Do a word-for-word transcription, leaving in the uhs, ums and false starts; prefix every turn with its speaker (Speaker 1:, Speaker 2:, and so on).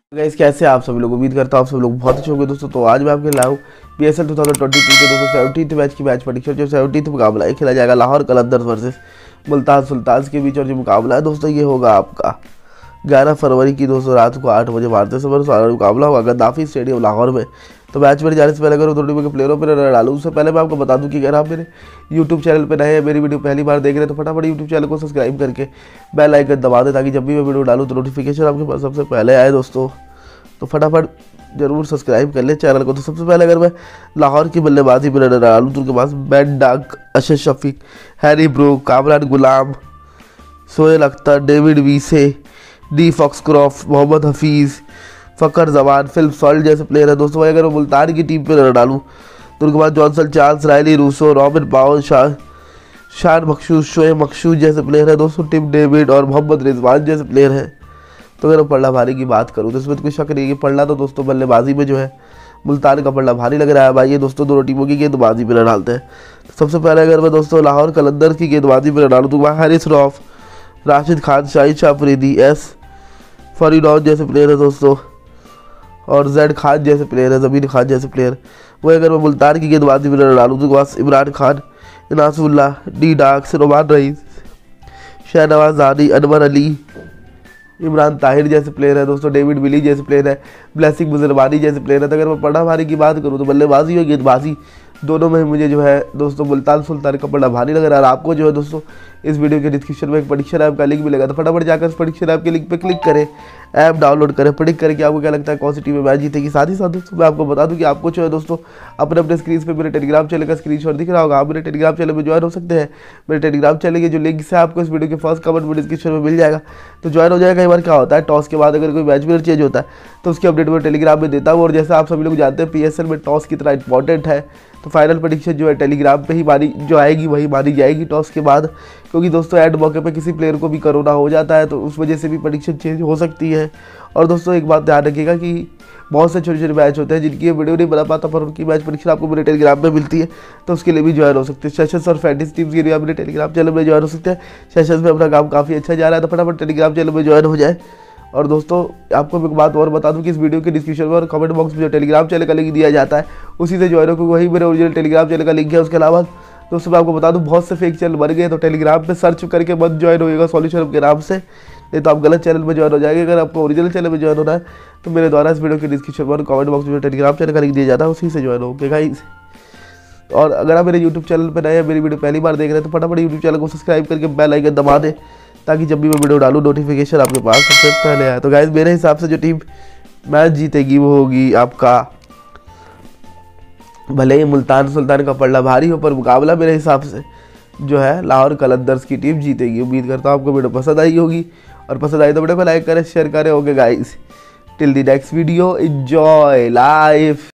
Speaker 1: Guys कैसे आप सभी लोग, उम्मीद करता हूँ आप सब लोग बहुत अच्छे होंगे दोस्तों। तो आज मैं आपके लाऊं P S L two thousand twenty two के दोस्तों सेवनटीन्थ मैच की मैच प्रेडिक्शन। जो सेवनटीन्थ मुकाबला है खेला जाएगा लाहौर कलंदर्स वर्सेस मुल्तान सुल्तान्स के बीच। और जो मुकाबला है दोस्तों ये होगा आपका ग्यारह फरवरी की दोस्तों रात को आठ बजे भारतीय समय सारा मुकाबला होगा गद्दाफी स्टेडियम लाहौर में। तो मैच में जाने से पहले अगर दोनों टीमों के प्लेयरों पर नजर डालूँ उससे पहले मैं आपको बता दूं कि अगर आप मेरे यूट्यूब चैनल पर नए हैं, मेरी वीडियो पहली बार देख रहे हैं तो फटाफट यूट्यूब चैनल को सब्सक्राइब करके बेल आइकन दबा दें ताकि जब भी मैं वीडियो डालूँ तो नोटिफिकेशन आपके पास सबसे पहले आए दोस्तों। तो फटाफट जरूर सब्सक्राइब कर ले चैनल को। तो सबसे पहले अगर मैं लाहौर की बल्लेबाजी में नजर डालूँ तो उनके पास बैन डाक, Asad Shafiq, Harry Brook, Kamran Ghulam, Sohail Akhtar, David Wiese, D Foxcroft, Mohammad Hafeez, Fakhar Zaman, Phil Salt जैसे प्लेयर है दोस्तों। वही अगर मैं मुल्तान की टीम पे नजर डालूँ तो उनके पास Johnson Charles, Rilee Rossouw, Robin पाओ, शान शान मखशूद, शोएब मखशूद जैसे प्लेयर है दोस्तों, टिम डेविड और मोहम्मद रिजवान जैसे प्लेयर हैं। तो अगर मैं पल्ला भारी की बात करूँ तो इसमें तो कोई शक नहीं है कि पल्ला तो दोस्तों बल्लेबाजी में जो है मुल्तान का पल्ला भारी लग रहा है। भाई ये दोस्तों दोनों टीमों की गेंदबाजी पर डालते हैं। तो सबसे पहले अगर मैं दोस्तों लाहौर कलंदर्स की गेंदबाजी पर डालूँ तो वहाँ हारिस रौफ, राशिद खान, शाहिद शाह अफरीदी, एस फरीदौन जैसे प्लेयर है दोस्तों और जैड खान जैसे प्लेयर है, ज़मीन खान जैसे प्लेयर। वही अगर मैं मुल्तान की गेंदबाजी में डालूँ तो बस इमरान खान, इनासुल्ला, डी डाक, रोमान रईस, शहनवाज जानी, अनवर अली, इमरान ताहिर जैसे प्लेयर है दोस्तों, डेविड विली जैसे प्लेयर है, ब्लेसिंग मुजरबानी जैसे प्लेयर है। तो अगर मैं पड़ा भारी की बात करूँ तो बल्लेबाजी और गेंदबाजी दोनों में मुझे जो है दोस्तों मुल्तान सुल्तान का पड़ा भारी लग रहा है। और आपको जो है दोस्तों इस वीडियो के डिस्क्रिप्शन में एक प्रेडिक्शन ऐप का लिंक मिलेगा, तो फटाफट जाकर उस प्रेडिक्शन ऐप के लिंक पे क्लिक करें, ऐप डाउनलोड करें, प्रेडिक्ट करें कि आपको क्या लगता है कौन सी टीम में मैच जीतेगी। साथ ही साथ दोस्तों मैं आपको बता दूं कि आपको जो है दोस्तों अपने अपने स्क्रीन पे मेरे टेलीग्राम चैनल का स्क्रीनशॉट दिख रहा होगा, आप मेरे टेलीग्राम चैनल में ज्वाइन हो सकते हैं। मेरे टेलीग्राम चैनल के जो लिंक है आपको इस वीडियो के फर्स्ट कमेंट में डिस्क्रिप्शन में मिल जाएगा, तो ज्वाइन हो जाएगा। कई बार क्या होता है टॉस के बाद अगर कोई मैच विनर चेंज होता है तो उसकी अपडेट मैं टेलीग्राम में देता हूँ। और जैसे आप सभी लोग जानते हैं पी एस एल में टॉस कितना इंपॉर्टेंट है, तो फाइनल प्रेडिक्शन जो है टेलीग्राम पे ही मानी जो आएगी वही मानी जाएगी टॉस के बाद। क्योंकि दोस्तों एंड मौके पे किसी प्लेयर को भी कोरोना हो जाता है तो उस वजह से भी प्रेडिक्शन चेंज हो सकती है। और दोस्तों एक बात ध्यान रखिएगा कि बहुत से छोटे छोटे मैच होते हैं जिनकी ये वीडियो नहीं बना पाता पर उनकी मैच प्रेडिक्शन आपको मेरे टेलीग्राम में मिलती है, तो उसके लिए भी ज्वाइन हो सकते हैं। सेशंस और फैंटेसी टीम्स के लिए आप मेरे टेलीग्राम चैनल में ज्वाइन हो सकते हैं। सेशंस में अपना काम काफ़ी अच्छा जा रहा है, तो फटाफट टेलीग्राम चैनल में ज्वाइन हो जाए। और दोस्तों आपको एक बात और बता दूं कि इस वीडियो के डिस्क्रिप्शन में और कमेंट बॉक्स में जो टेलीग्राम चैनल का लिंक दिया जाता है उसी से ज्वाइन हो, क्योंकि वही मेरे ओरिजिनल टेलीग्राम चैनल का लिंक है। उसके अलावा दोस्तों मैं आपको बता दूं बहुत से फेक चैनल बन गए, तो टेलीग्राम पे सर्च करके मत ज्वाइन होइएगा सॉल्यूशन के नाम से, नहीं तो आप गलत चैनल में ज्वाइन हो जाएंगे। अगर आपको ओरिजिनल चैनल में ज्वाइन होना है तो मेरे द्वारा इस वीडियो के डिस्क्रिप्शन में और कमेंट बॉक्स में टेलीग्राम चैनल का लिंक दिया जाता है उसी से ज्वाइन होंगे गाइस। और अगर आप मेरे यूट्यूब चैनल पर नए हैं, मेरी वीडियो पहली बार देख रहे हैं, तो फटाफट यूट्यूब चैनल को सब्सक्राइब करके बेल आइकन दबा दें ताकि जब भी मैं वीडियो डालूँ नोटिफिकेशन आपके पास सबसे पहले आए। तो गाइस मेरे हिसाब से जो टीम मैच जीतेगी वो होगी आपका, भले ही मुल्तान सुल्तान का पल्ला भारी हो पर मुकाबला मेरे हिसाब से जो है लाहौर कलंदर्स की टीम जीतेगी। उम्मीद करता हूँ आपको वीडियो पसंद आई होगी, और पसंद आई तो वीडियो को लाइक करें, शेयर करें। Okay guys, till the next video, enjoy life.